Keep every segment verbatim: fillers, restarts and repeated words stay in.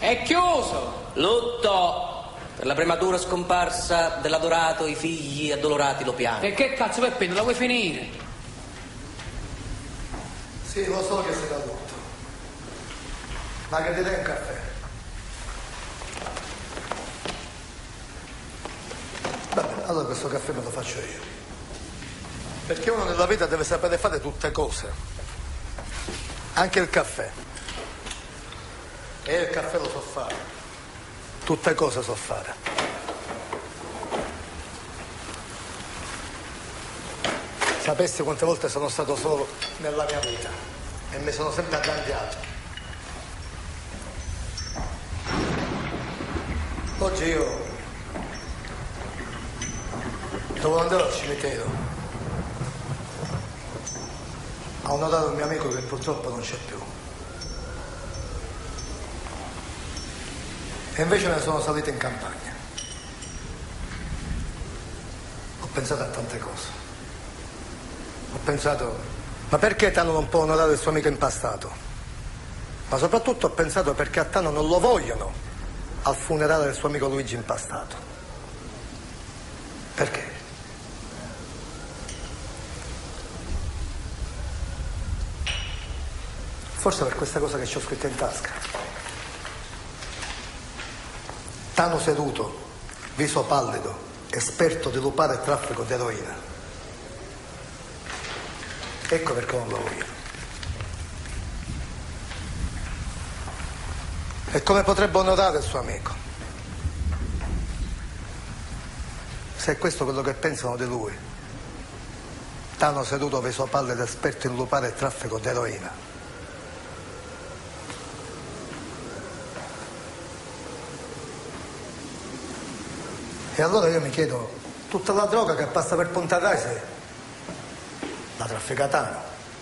È chiuso! Lutto per la prematura scomparsa dell'adorato, i figli addolorati lo piangono. E che cazzo, Peppe, non la vuoi finire? Sì, lo so che sei da lutto. Ma che ti dai un caffè? Va bene, allora questo caffè me lo faccio io. Perché uno nella vita deve sapere fare tutte cose. Anche il caffè. E il caffè lo so fare. Tutte cose so fare. Sapessi quante volte sono stato solo nella mia vita e mi sono sempre arrangiato. Oggi io dovevo andare al cimitero a onorare un mio amico che purtroppo non c'è più. E invece ne sono salito in campagna. Ho pensato a tante cose. Ho pensato, ma perché Tano non può onorare il suo amico impastato? Ma soprattutto ho pensato perché a Tano non lo vogliono al funerale del suo amico Luigi impastato. Perché? Forse per questa cosa che ci ho scritto in tasca. Tano seduto, viso pallido, esperto di lupare e traffico di eroina. Ecco perché non lo voglio. E come potrebbe onorare il suo amico? Se è questo quello che pensano di lui. Tano seduto, viso pallido, esperto in lupare e traffico di eroina. E allora io mi chiedo, tutta la droga che passa per Ponta Raisi la traffica Tano.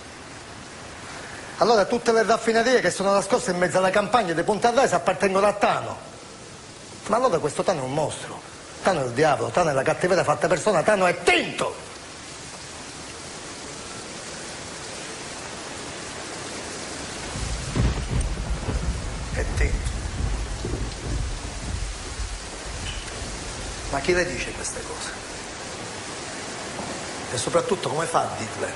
Allora tutte le raffinerie che sono nascoste in mezzo alle campagne di Ponta Raisi appartengono a Tano. Ma allora questo Tano è un mostro. Tano è il diavolo, Tano è la cattiveria fatta persona, Tano è Tinto. È Tinto. Ma chi le dice queste cose? E soprattutto come fa a dirle?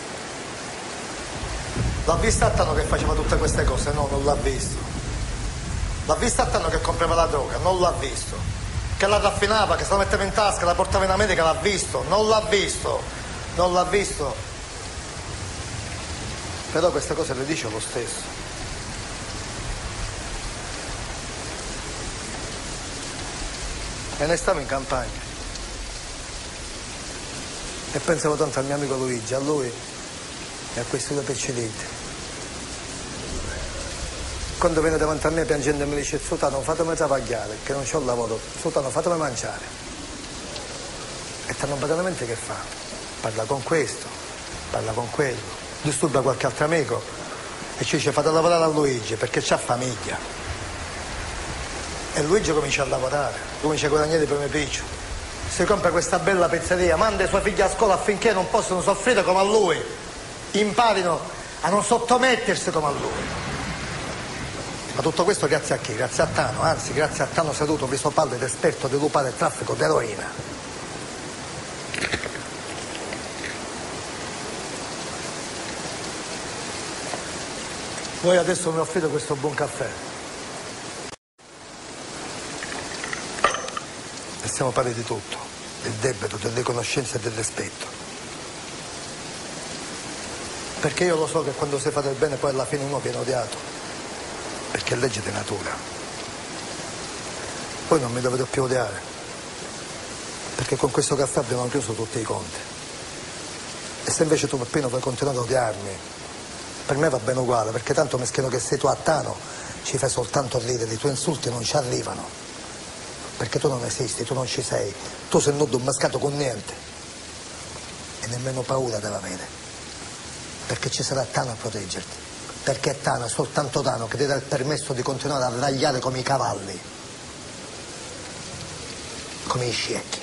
L'ha vista a Tano che faceva tutte queste cose? No, non l'ha visto. L'ha vista a Tano che comprava la droga? Non l'ha visto. Che la raffinava, che se la metteva in tasca, la portava in America? L'ha visto? Non l'ha visto. Non l'ha visto. Però queste cose le dice lo stesso. E ne stavo in campagna e pensavo tanto al mio amico Luigi, a lui e a questi due pecciliti. Quando viene davanti a me piangendo mi dice: Sultano, fatemi travagliare, che non c'ho lavoro, Sultano, fatemi mangiare. E tanto banalmente che fa? Parla con questo, parla con quello, disturba qualche altro amico e ci dice: fate lavorare a Luigi perché c'ha famiglia. E Luigi comincia a lavorare, comincia a guadagnare i primi picci. Si compra questa bella pizzeria, manda i suoi figli a scuola affinché non possano soffrire come a lui, imparino a non sottomettersi come a lui. Ma tutto questo grazie a chi? Grazie a Tano, anzi grazie a Tano seduto, viso pallido, esperto di lupare e traffico di eroina. Voi adesso mi offrite questo buon caffè. E stiamo parlando di tutto, del debito, delle conoscenze e del rispetto. Perché io lo so che quando si fa del bene poi alla fine uno viene odiato, perché è legge di natura. Poi non mi dovete più odiare, perché con questo caffè abbiamo chiuso tutti i conti. E se invece tu Peppino vuoi continuare a odiarmi, per me va bene uguale, perché tanto meschino che sei tu a Tano ci fai soltanto ridere, i tuoi insulti non ci arrivano. Perché tu non esisti, tu non ci sei, tu sei nudo un mascato con niente. E nemmeno paura deve avere. Perché ci sarà Tano a proteggerti. Perché è Tano, è soltanto Tano che ti dà il permesso di continuare a ragliare come i cavalli. Come i scecchi.